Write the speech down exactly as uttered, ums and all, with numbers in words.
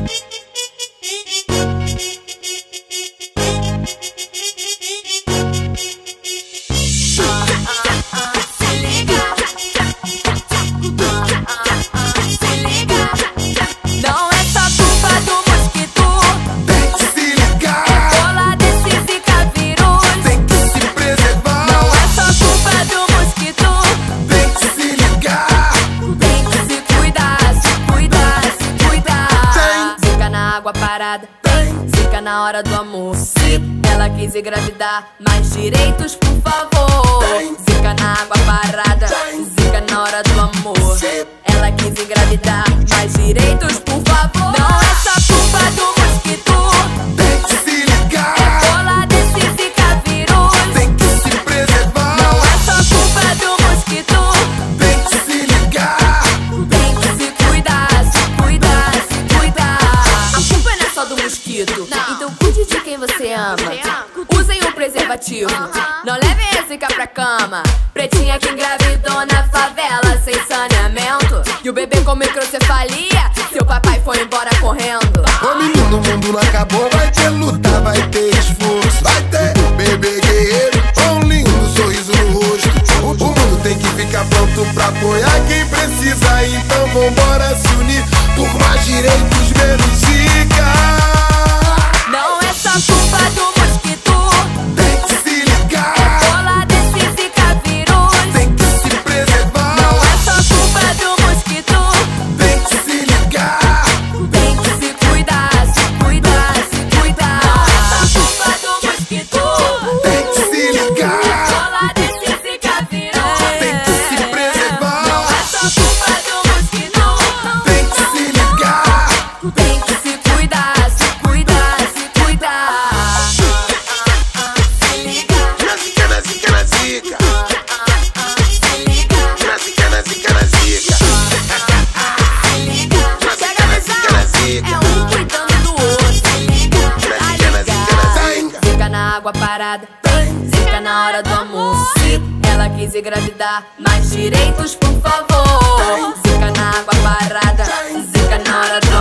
Parada, zica na hora do amor. Ela quis engravidar, mais direitos por favor. Zica na água parada, zica na hora do amor. Ela quis engravidar, mais direitos por favor. Não é só culpa do mosquito, tem que se ligar. É bola desse zica vírus, tem que se preservar. Não é só culpa do mosquito, tem que se ligar. tem que se cuidar, se cuidar, se cuidar. A culpa não é só do mosquito, não. Então cuide de quem você ama. Usem um preservativo, não levem a zica pra cama. Pretinha que engravidou na favela sem saneamento, e o bebê com microcefalia, seu papai foi embora correndo. Ô menino, o mundo não acabou. Vai ter luta, vai ter esforço, vai ter bebê guerreiro com um lindo sorriso no rosto. O, o mundo tem que ficar pronto pra apoiar quem precisa. Então vambora se unir por mais direitos, menos zica. Não é só culpa do mosquito, tem que se ligar. é bola desse zica vírus, tem que se preservar. Não é só culpa do mosquito, tem que se ligar. tem que se cuidar, se cuidar, se cuidar. Não é só culpa do mosquito, tem que se ligar. é bola desse zica vírus, tem que se preservar. Não é só culpa do mosquito, tem que se ligar. tem que se cuidar, se cuidar, se cuidar. Se liga, Na zica, na zica, na zica. se liga, Na zica, na zica, na zica. se liga. Chega a visão, é um cuidando do outro. Se liga, tá ligado? Zica na água parada, zica na hora do amor. Ela quis engravidar, mais direitos por favor. Zica na água parada, zica na hora do